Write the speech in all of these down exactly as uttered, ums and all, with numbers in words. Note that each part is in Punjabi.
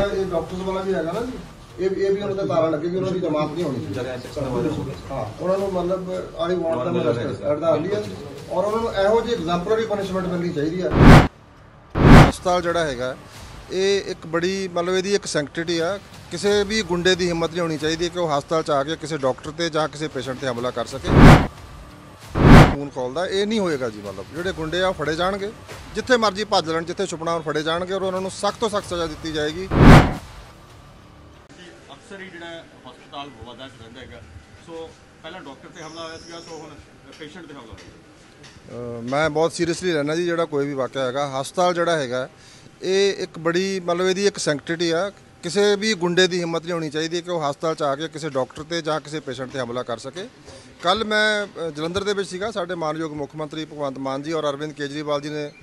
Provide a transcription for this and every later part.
ਇਹ ਡਾਕਟਰਸ ਵਾਲਾ ਵੀ ਹੈਗਾ ਨਾ ਜੀ, ਇਹ ਇਹ ਵੀ ਉਹਨਾਂ ਦੇ ਤਾਰਾਂ ਲੱਗੇ ਕਿ ਉਹਨਾਂ ਦੀ ਜਮਾਤ ਨਹੀਂ ਹੋਣੀ ਚਾਹੀਦੀ। ਹਾਂ, ਉਹਨਾਂ ਨੂੰ ਮਤਲਬ I want them justice at the earliest, ਔਰ ਉਹਨਾਂ ਨੂੰ ਇਹੋ ਜਿਹੀ ਐਗਜ਼ੈਂਪਲਰੀ ਪਨਿਸ਼ਮੈਂਟ ਮਿਲਣੀ ਚਾਹੀਦੀ ਹੈ। ਹਸਪਤਾਲ ਜਿਹੜਾ ਹੈਗਾ ਇਹ ਇੱਕ ਬੜੀ ਮਤਲਬ ਇਹਦੀ ਇੱਕ ਸੈਂਕਟਿਟੀ ਆ। ਕਿਸੇ ਵੀ ਗੁੰਡੇ ਦੀ ਹਿੰਮਤ ਨਹੀਂ ਹੋਣੀ ਚਾਹੀਦੀ ਕਿ ਉਹ ਹਸਪਤਾਲ 'ਚ ਆ ਕੇ ਕਿਸੇ ਡਾਕਟਰ ਤੇ ਜਾਂ ਕਿਸੇ ਪੇਸ਼ੈਂਟ ਤੇ ਹਮਲਾ ਕਰ ਸਕੇ। ਖੂਨ ਖੋਲਦਾ ਇਹ ਨਹੀਂ ਹੋਏਗਾ ਜੀ। ਮਤਲਬ ਜਿਹੜੇ ਗੁੰਡੇ ਆ ਉਹ ਫੜੇ ਜਾਣਗੇ, ਜਿੱਥੇ ਮਰਜ਼ੀ ਭੱਜ ਲੈਣ, ਜਿੱਥੇ ਛੁਪਣਾ ਉਹ ਫੜੇ ਜਾਣਗੇ, ਔਰ ਉਹਨਾਂ ਨੂੰ ਸਖਤ ਤੋਂ ਸਖਤ ਸਜ਼ਾ ਦਿੱਤੀ ਜਾਏਗੀ। ਅਕਸਰ ਹੀ ਜਿਹੜਾ ਹਸਪਤਾਲ ਵਿਵਾਦਾਂ 'ਚ ਰਹਿੰਦਾ ਹੈਗਾ, ਸੋ ਪਹਿਲਾਂ ਡਾਕਟਰ ਤੇ ਹਮਲਾ ਹੋਇਆ ਸੀਗਾ, ਸੋ ਹੁਣ ਪੇਸ਼ੈਂਟ ਤੇ ਹਮਲਾ ਹੋਇਆ। ਮੈਂ ਬਹੁਤ ਸੀਰੀਅਸਲੀ ਲੈਣਾ ਜੀ ਜਿਹੜਾ ਕੋਈ ਵੀ ਵਾਕਿਆ ਹੈਗਾ। ਹਸਪਤਾਲ ਜਿਹੜਾ ਹੈਗਾ ਇਹ ਇੱਕ ਬੜੀ ਮਤਲਬ ਇਹਦੀ ਇੱਕ ਸੈਂਕਟਿਟੀ ਆ। ਕਿਸੇ ਵੀ ਗੁੰਡੇ ਦੀ ਹਿੰਮਤ ਨਹੀਂ ਹੋਣੀ ਚਾਹੀਦੀ ਕਿ ਉਹ ਹਸਪਤਾਲ 'ਚ ਆ ਕੇ ਕਿਸੇ ਡਾਕਟਰ ਤੇ ਜਾਂ ਕਿਸੇ ਪੇਸ਼ੈਂਟ ਤੇ ਹਮਲਾ ਕਰ ਸਕੇ। ਕੱਲ ਮੈਂ ਜਲੰਧਰ ਦੇ ਵਿੱਚ ਸੀਗਾ, ਸਾਡੇ ਮਾਨਯੋਗ ਮੁੱਖ ਮੰਤਰੀ ਭਗਵੰਤ ਮਾਨ ਜੀ ਔਰ ਅਰਵਿੰਦ ਕੇਜਰੀਵਾਲ ਜੀ ਨੇ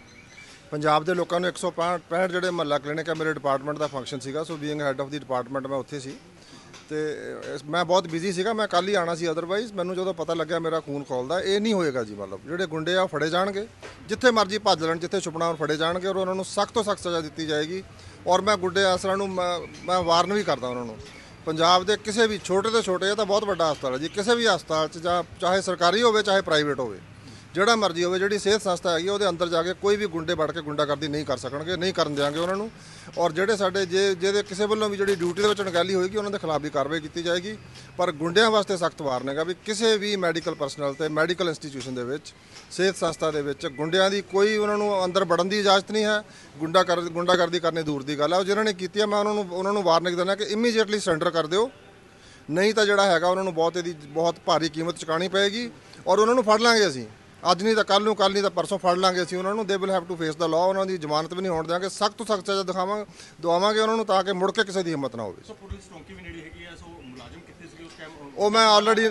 ਪੰਜਾਬ ਦੇ ਲੋਕਾਂ ਨੂੰ ਇੱਕ ਸੌ ਪੈਂਹਠ ਜਿਹੜੇ ਮਹੱਲਾ ਕਲੀਨਿਕ ਹੈ, ਮੇਰੇ ਡਿਪਾਰਟਮੈਂਟ ਦਾ ਫੰਕਸ਼ਨ ਸੀਗਾ, so being head of the department ਮੈਂ ਉੱਥੇ ਸੀ ਤੇ ਮੈਂ ਬਹੁਤ ਬਿਜ਼ੀ ਸੀਗਾ। ਮੈਂ ਕੱਲ ਹੀ ਆਉਣਾ ਸੀ, ਅਦਰਵਾਈਜ਼ ਮੈਨੂੰ ਜਦੋਂ ਪਤਾ ਲੱਗਿਆ ਮੇਰਾ ਖੂਨ ਖੋਲਦਾ ਇਹ ਨਹੀਂ ਹੋਏਗਾ ਜੀ। ਮਤਲਬ ਜਿਹੜੇ ਗੁੰਡੇ ਆ ਉਹ ਫੜੇ ਜਾਣਗੇ, ਜਿੱਥੇ ਮਰਜ਼ੀ ਭੱਜ ਲੈਣ, ਜਿੱਥੇ ਛੁਪਣਾ ਉਹ ਫੜੇ ਜਾਣਗੇ, ਔਰ ਉਹਨਾਂ ਨੂੰ ਸਖਤ ਤੋਂ ਸਖਤ ਸਜ਼ਾ ਦਿੱਤੀ ਜਾਏਗੀ। ਔਰ ਮੈਂ ਗੁੰਡੇ ਅਸਰਾਂ ਨੂੰ ਮੈਂ ਵਾਰਨ ਵੀ ਕਰਦਾ ਉਹਨਾਂ ਨੂੰ। ਪੰਜਾਬ ਦੇ ਕਿਸੇ ਵੀ ਛੋਟੇ ਤੋਂ ਛੋਟੇ, ਇਹ ਤਾਂ ਬਹੁਤ ਵੱਡਾ ਹਸਪਤਾਲ ਹੈ ਜੀ, ਕਿਸੇ ਵੀ ਹਸਪਤਾਲ 'ਚ ਜਾਂ ਚਾਹੇ ਸਰਕਾਰੀ ਹੋਵੇ ਚਾਹੇ ਪ੍ਰਾਈਵੇਟ ਹੋਵੇ, ਜਿਹੜਾ ਮਰਜ਼ੀ ਹੋਵੇ, ਜਿਹੜੀ ਸਿਹਤ ਸੰਸਥਾ ਹੈਗੀ ਉਹਦੇ ਅੰਦਰ ਜਾ ਕੇ ਕੋਈ ਵੀ ਗੁੰਡੇ ਵੜ ਕੇ ਗੁੰਡਾਗਰਦੀ ਨਹੀਂ ਕਰ ਸਕਣਗੇ, ਨਹੀਂ ਕਰਨ ਦਿਆਂਗੇ ਉਹਨਾਂ ਨੂੰ। ਔਰ ਜਿਹੜੇ ਸਾਡੇ ਜੇ ਜਿਹਦੇ ਕਿਸੇ ਵੱਲੋਂ ਵੀ ਜਿਹੜੀ ਡਿਊਟੀ ਦੇ ਵਿੱਚ ਅਣਗਹਿਲੀ ਹੋਏਗੀ ਉਹਨਾਂ ਦੇ ਖਿਲਾਫ ਵੀ ਕਾਰਵਾਈ ਕੀਤੀ ਜਾਏਗੀ। ਪਰ ਗੁੰਡਿਆਂ ਵਾਸਤੇ ਸਖਤ ਵਾਰਨ ਹੈਗਾ ਵੀ ਕਿਸੇ ਵੀ ਮੈਡੀਕਲ ਪਰਸਨਲ ਤੇ ਮੈਡੀਕਲ ਇੰਸਟੀਟਿਊਸ਼ਨ ਦੇ ਵਿੱਚ, ਸਿਹਤ ਸੰਸਥਾ ਦੇ ਵਿੱਚ ਗੁੰਡਿਆਂ ਦੀ ਕੋਈ ਉਹਨਾਂ ਨੂੰ ਅੰਦਰ ਵੜਨ ਦੀ ਇਜਾਜ਼ਤ ਨਹੀਂ ਹੈ। ਗੁੰਡਾ ਕਰ ਗੁੰਡਾਗਰਦੀ ਕਰਨੀ ਦੂਰ ਦੀ ਗੱਲ ਹੈ। ਉਹ ਜਿਹਨਾਂ ਨੇ ਕੀਤੀ ਹੈ ਮੈਂ ਉਹਨਾਂ ਨੂੰ ਉਹਨਾਂ ਨੂੰ ਵਾਰਨਿੰਗ ਦੇਣਾ ਕਿ ਇਮੀਡੀਏਟਲੀ ਸਰੈਂਡਰ ਕਰ ਦਿਓ, ਨਹੀਂ ਤਾਂ ਜਿਹੜਾ ਹੈਗਾ ਉਹਨਾਂ ਨੂੰ ਬਹੁਤ ਇਹਦੀ ਬਹੁਤ ਭਾਰੀ ਕੀਮਤ ਚੁਕਾਉਣੀ ਪਏਗੀ। ਔਰ ਉਹਨਾਂ ਨੂੰ ਫੜ ਲਾਂਗੇ ਅਸੀਂ, ਅੱਜ ਨਹੀਂ ਤਾਂ ਕੱਲ੍ਹ ਨੂੰ, ਕੱਲ੍ਹ ਨਹੀਂ ਤਾਂ ਪਰਸੋਂ ਫੜ ਲਾਂਗੇ ਅਸੀਂ ਉਹਨਾਂ ਨੂੰ। They will have to face the law. ਉਹਨਾਂ ਦੀ ਜ਼ਮਾਨਤ ਵੀ ਨਹੀਂ ਹੋਣ ਦਿਆਂਗੇ, ਸਖਤ ਤੋਂ ਸਖਤ ਸਜ਼ਾ ਦਿਖਾਵਾਂਗੇ ਦਵਾਵਾਂਗੇ ਉਹਨਾਂ ਨੂੰ, ਤਾਂ ਕਿ ਮੁੜ ਕੇ ਕਿਸੇ ਦੀ ਹਿੰਮਤ ਨਾ ਹੋਵੇ। ਸੋ ਪੁਲਿਸ ਚੌਂਕੀ ਵੀ ਨੇੜੇ ਹੈਗੀ ਆ, ਸੋ ਮੁਲਾਜ਼ਮ ਕਿੱਥੇ ਸੀ ਉਸ ਟਾਈਮ? ਉਹ ਮੈਂ already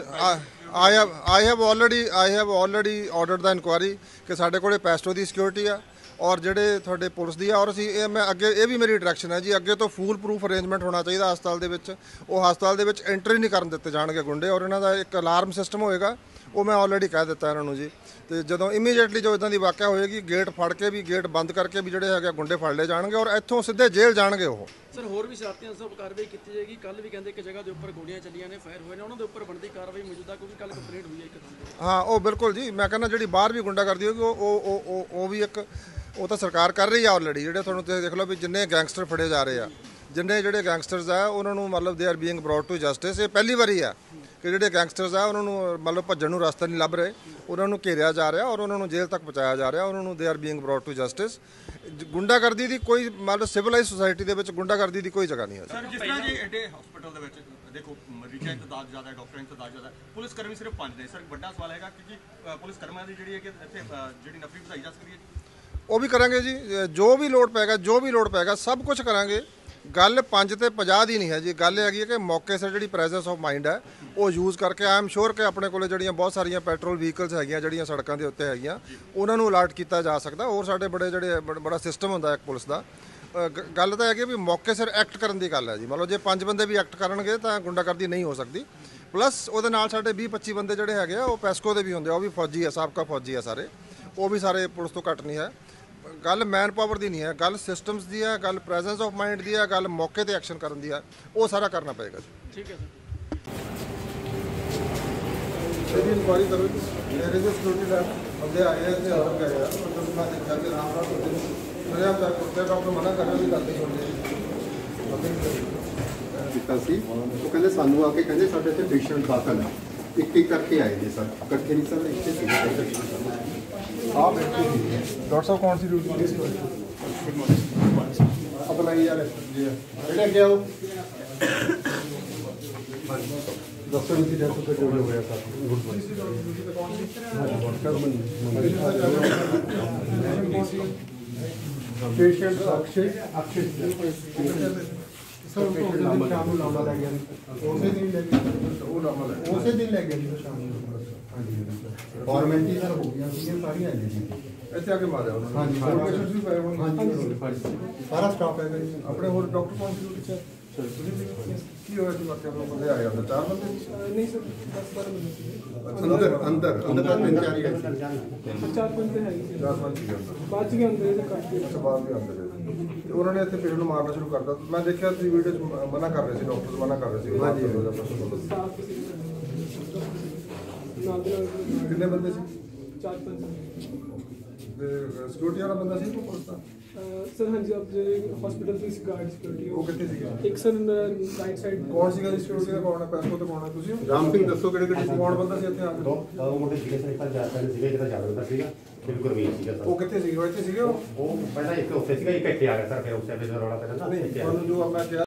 I have I have already I have already ordered the inquiry ਕਿ ਸਾਡੇ ਕੋਲੇ ਪੈਸਟੋ ਦੀ ਸਿਕਿਉਰਿਟੀ ਆ ਔਰ ਜਿਹੜੇ ਤੁਹਾਡੇ ਪੁਲਿਸ ਦੀ ਆ। ਔਰ ਅਸੀਂ ਇਹ ਮੈਂ ਅੱਗੇ ਇਹ ਵੀ ਮੇਰੀ ਡਾਇਰੈਕਸ਼ਨ ਹੈ ਜੀ, ਅੱਗੇ ਤੋਂ ਫੂਲ ਪ੍ਰੂਫ ਅਰੇਂਜਮੈਂਟ ਹੋਣਾ ਚਾਹੀਦਾ ਹਸਪਤਾਲ ਦੇ ਵਿੱਚ। ਉਹ ਹਸਪਤਾਲ ਦੇ ਵਿੱਚ ਐਂਟਰੀ ਨਹੀਂ ਕਰਨ ਦਿੱਤੇ ਜਾਣਗੇ ਗੁੰਡੇ, ਔਰ ਇਹਨਾਂ ਦਾ ਇੱਕ ਅਲਾਰਮ ਸਿਸਟਮ ਹੋਏਗਾ, ਉਹ ਮੈਂ ਆਲਰੇਡੀ ਕਹਿ ਦਿੱਤਾ ਇਹਨਾਂ ਨੂੰ ਜੀ। ਤੇ ਜਦੋਂ ਇਮੀਡੀਏਟਲੀ ਜੋ ਇਦਾਂ ਦੀ ਵਾਕਿਆ ਹੋਏਗੀ, ਗੇਟ ਫੜ ਕੇ ਵੀ, ਗੇਟ ਬੰਦ ਕਰਕੇ ਵੀ ਜਿਹੜੇ ਹੈਗੇ ਗੁੰਡੇ ਫੜ ਲਏ ਜਾਣਗੇ ਔਰ ਇੱਥੋਂ ਸਿੱਧੇ ਜੇਲ੍ਹ ਜਾਣਗੇ ਉਹ। ਸਰ ਹੋਰ ਵੀ ਸ਼ਰਾਰਤੀਆਂ ਸਭ ਕਾਰਵਾਈ ਕੀਤੀ ਜਾਏਗੀ। ਕੱਲ ਵੀ ਕਹਿੰਦੇ ਇੱਕ ਜਗ੍ਹਾ ਦੇ ਉੱਪਰ ਗੋਲੀਆਂ ਚੱਲੀਆਂ ਨੇ, ਫਾਇਰ ਹੋਏ ਨੇ, ਉਹਨਾਂ ਦੇ ਉੱਪਰ ਬਣਦੀ ਕਾਰਵਾਈ ਮੌਜੂਦਾ, ਕਿਉਂਕਿ ਕੱਲ ਕੰਪਲੇਂਟ ਹੋਈ ਹੈ ਇੱਕ ਥਾਂ। ਹਾਂ ਉਹ ਬਿਲਕੁਲ ਜੀ, ਮੈਂ ਕਹਿੰਦਾ ਜਿਹੜੀ ਬਾਹਰ ਵੀ ਗੁੰਡਾਗਰਦੀ ਹੋਗੀ ਉਹ ਉਹ ਉਹ ਉਹ ਵੀ ਇੱਕ ਉਹ ਤਾਂ ਸਰਕਾਰ ਕਰ ਰਹੀ ਆ ਆਲਰੇਡੀ। ਜਿਹੜੇ ਤੁਹਾਨੂੰ ਤੁਸੀਂ ਦੇਖ ਲਓ ਵੀ ਜਿੰਨੇ ਗੈਂਗਸਟਰ ਫੜੇ ਜਾ ਰਹੇ ਆ, ਜਿੰਨੇ ਜਿਹੜੇ ਗੈਂਗਸਟਰਸ ਆ ਉਹਨਾਂ ਨੂੰ ਮਤਲਬ they are being brought to justice. ਇਹ ਪਹਿਲੀ ਵਾਰੀ ਆ ਕਿ ਜਿਹੜੇ ਗੈਂਗਸਟਰਸ ਆ ਉਹਨਾਂ ਨੂੰ ਮਤਲਬ ਭੱਜਣ ਨੂੰ ਰਸਤਾ ਨਹੀਂ ਲੱਭ ਰਹੇ, ਉਹਨਾਂ ਨੂੰ ਘੇਰਿਆ ਜਾ ਰਿਹਾ ਔਰ ਉਹਨਾਂ ਨੂੰ ਜੇਲ੍ਹ ਤੱਕ ਪਹੁੰਚਾਇਆ ਜਾ ਰਿਹਾ। ਉਹਨਾਂ ਨੂੰ they are being brought to justice. ਗੁੰਡਾਗਰਦੀ ਦੀ ਕੋਈ ਮਤਲਬ ਸਿਵਲਾਈਜ਼ ਸੁਸਾਇਟੀ ਦੇ ਵਿੱਚ ਗੁੰਡਾਗਰਦੀ ਦੀ ਕੋਈ ਜਗ੍ਹਾ ਨਹੀਂ ਹੈ। ਸਰ ਜਿਸ ਤਰ੍ਹਾਂ ਜੀ ਐਡੇ ਹਸਪੀਟਲ ਦੇ ਵਿੱਚ ਦੇਖੋ ਮਰੀਜ਼ਾਂ ਦੀ ਤਾਦਾਦ ਜ਼ਿਆਦਾ ਹੈ, ਡਾਕਟਰਾਂ ਦੀ ਤਾਦਾਦ ਜ਼ਿਆਦਾ ਹੈ, ਪੁਲਿਸ ਕਰਮੀ ਸਿਰਫ ਪੰਜ ਨੇ। ਸਰ ਵੱਡਾ ਸਵਾਲ ਹੈਗਾ ਕਿ ਪੁਲਿਸ ਕਰਮੀਆਂ ਦੀ ਜਿਹੜੀ ਹੈ ਕਿ ਇੱਥੇ ਜਿਹੜੀ ਨਫਰੀ ਵਧਾਈ ਜਾ ਸਕਦੀ ਹੈ, ਉਹ ਵੀ ਕਰਾਂਗੇ ਜੀ। ਜੋ ਵੀ ਲੋੜ ਪੈਗਾ ਜੋ ਵੀ ਲੋੜ ਪੈਗਾ ਸਭ ਕੁਝ ਕਰਾਂਗੇ। ਗੱਲ ਪੰਜ ਤੇ ਪੰਜਾਹ ਦੀ ਨਹੀਂ ਹੈ ਜੀ, ਗੱਲ ਹੈਗੀ ਹੈ ਕਿ ਮੌਕੇ ਸਿਰ ਜਿਹੜੀ ਪ੍ਰੈਜ਼ੈਂਸ ਆਫ ਮਾਈਂਡ ਹੈ ਉਹ ਯੂਜ਼ ਕਰਕੇ ਆਈ ਐਮ ਸ਼ੋਰ ਕਿ ਆਪਣੇ ਕੋਲੇ ਜਿਹੜੀਆਂ ਬਹੁਤ ਸਾਰੀਆਂ ਪੈਟਰੋਲ ਵਹੀਕਲਸ ਹੈਗੀਆਂ ਜਿਹੜੀਆਂ ਸੜਕਾਂ ਦੇ ਉੱਤੇ ਹੈਗੀਆਂ ਉਹਨਾਂ ਨੂੰ ਅਲਰਟ ਕੀਤਾ ਜਾ ਸਕਦਾ। ਹੋਰ ਸਾਡੇ ਬੜੇ ਜਿਹੜੇ ਬੜਾ ਸਿਸਟਮ ਹੁੰਦਾ ਇੱਕ ਪੁਲਿਸ ਦਾ। ਗੱਲ ਤਾਂ ਹੈਗੀ ਵੀ ਮੌਕੇ ਸਿਰ ਐਕਟ ਕਰਨ ਦੀ ਗੱਲ ਹੈ ਜੀ। ਮਤਲਬ ਜੇ ਪੰਜ ਬੰਦੇ ਵੀ ਐਕਟ ਕਰਨਗੇ ਤਾਂ ਗੁੰਡਾਗਰਦੀ ਨਹੀਂ ਹੋ ਸਕਦੀ। ਪਲੱਸ ਉਹਦੇ ਨਾਲ ਸਾਡੇ ਵੀਹ ਪੱਚੀ ਬੰਦੇ ਜਿਹੜੇ ਹੈਗੇ ਆ ਉਹ ਪੈਸਕੋ ਦੇ ਵੀ ਹੁੰਦੇ ਆ, ਉਹ ਵੀ ਫੌਜੀ ਆ, ਸਾਬਕਾ ਫੌਜੀ ਆ ਸਾਰੇ, ਉਹ ਵੀ ਸਾਰੇ ਪੁਲਿਸ ਤੋਂ ਘੱਟ ਨਹੀਂ ਹੈ। ਗੱਲ ਮੈਨ ਪਾਵਰ ਦੀ ਨਹੀਂ ਹੈ, ਗੱਲ ਸਿਸਟਮਸ ਦੀ ਹੈ, ਗੱਲ ਪ੍ਰੈਜ਼ੈਂਸ ਆਫ ਮਾਈਂਡ ਦੀ ਹੈ, ਗੱਲ ਮੌਕੇ ਤੇ ਐਕਸ਼ਨ ਕਰਨ ਦੀ ਹੈ। ਉਹ ਸਾਰਾ ਕਰਨਾ ਪਏਗਾ ਜੀ। ਠੀਕ ਹੈ ਸਰ। ਇਹਦੀ ਇਨਕੁਆਇਰੀ ਕਰੋ ਜੀ। ਮੇਰੇ ਜੋ ਸਿਕਿਉਰਿਟੀ ਗਾਰਡ ਬੰਦੇ ਆਏ ਆ ਤੇ ਔਰ ਗਏ ਆ, ਮਤਲਬ ਮੈਂ ਦੇਖਿਆ ਕਿ ਰਾਮ ਰਾਮ ਕਰਦੇ ਮੇਰੇ ਆਪ ਤੱਕ ਕੁੱਤੇ ਡਾਕਟਰ ਮਨਾ ਕਰ ਰਹੇ ਵੀ ਕਰਦੇ ਹੁੰਦੇ ਕੀਤਾ ਸੀ। ਉਹ ਕਹਿੰਦੇ ਸਾਨੂੰ ਆ ਕੇ ਕਹਿੰਦੇ ਸਾਡੇ ਇੱਥੇ ਪੇਸ਼ੈਂਟ ਦਾਖਲ ਹੈ, ਇੱਕ ਇੱਕ ਕਰਕੇ ਆਏ ਨੇ ਸਰ, ਇਕੱਠੇ ਨਹੀਂ ਸਰ, ਇੱਥੇ ਸੀ। आप डॉक्टर साहब कौन सी ड्यूटी थी? अब लगाइए यार जी बेटा क्या हो दस की डेथ होकर जो हो गया था। पेशेंट अक्षय अक्षय सर शाम को लामा लग गया, उसे दिन लग गया, उसे दिन लग गया शाम को। हाँ जी फॉर्मेलिटी सर हो गया सारी आ जी ऐसे आके मारा हाँ जी पेशेंट्स भी पाए हाँ जी सारा स्टाफ है अपने और डॉक्टर कौन सी ड्यूटी सर की होया सी बात आप बंदे आए अंदर चार बंदे नहीं सर दस बारह बंदे अंदर अंदर अंदर का तीन चार ही है चार बंदे हैं चार पांच ही अंदर पांच के अंदर से काट के बाहर भी अंदर ਤੇ ਉਹਨਾਂ ਨੇ ਇੱਥੇ ਪੇਸ਼ੈਂਟ ਨੂੰ ਮਾਰਨਾ ਸ਼ੁਰੂ ਕਰਤਾ। ਮੈਂ ਦੇਖਿਆ ਤੁਸੀਂ ਵੀਡੀਓ 'ਚ ਮ- ਮਨਾ ਕਰ ਰਹੇ ਸੀ, ਡਾਕਟਰ ਮਨਾ ਕਰ ਰਹੇ ਸੀ। ਹਾਂਜੀ। ਕਿੰਨੇ ਬੰਦੇ ਸੀ? ਚਾਰ ਪੰਜ ਤੇ ਸਿਕਿਉਰਿਟੀ ਵਾਲਾ ਬੰਦਾ ਸੀ ਕੋਈ ਪੁਲਿਸ ਦਾ? ਸਰ ਹਾਂਜੀ ਆਪ ਜਿਹੜੇ ਹਸਪੀਟਲ ਦੀ ਗਾਰਡ ਸਿਕਿਉਰਿਟੀ ਉਹ ਕਿੱਥੇ ਸੀਗਾ? ਇੱਕ ਸਰ ਰਾਈਟ ਸਾਈਡ ਕੌਣ ਸੀਗਾ ਜੀ ਸਿਕਿਉਰਿਟੀ ਦਾ? ਕੌਣ ਹੈ? ਪੈਸੋ ਤੇ ਕੌਣ ਹੈ? ਤੁਸੀਂ ਹੋ? ਰਾਮ ਸਿੰਘ ਦੱਸੋ ਕਿਹੜੇ ਕਿਹੜੇ ਸੀ? ਕੌਣ ਬੰਦਾ ਸੀ ਇੱਥੇ ਆ ਕੇ? ਦੋ ਦੋ ਮੁੰਡੇ ਸੀਗੇ ਸਰ, ਇੱਕ ਜਾਸਨ ਸੀਗਾ, ਜਿਹੜਾ ਜਾਗਰਦਾ ਸੀਗਾ, ਤੇ ਗੁਰਵੀਰ ਸੀਗਾ ਸਰ। ਉਹ ਕਿੱਥੇ ਸੀਗੇ? ਉਹ ਇੱਥੇ ਸੀਗੇ ਉਹ? ਉਹ ਪਹਿਲਾਂ ਇੱਕ ਉੱਥੇ ਸੀਗਾ, ਇੱਕ ਇੱਥੇ ਆ ਗਿਆ ਸਰ, ਫਿਰ ਉਸੇ ਵੇਲੇ ਰੌਲਾ ਪੈਂਦਾ ਨਾ ਨਹੀਂ, ਇੱਥੇ ਆ ਗਿਆ। ਤੁਹਾਨੂੰ ਜੋ ਮੈਂ ਕਿਹਾ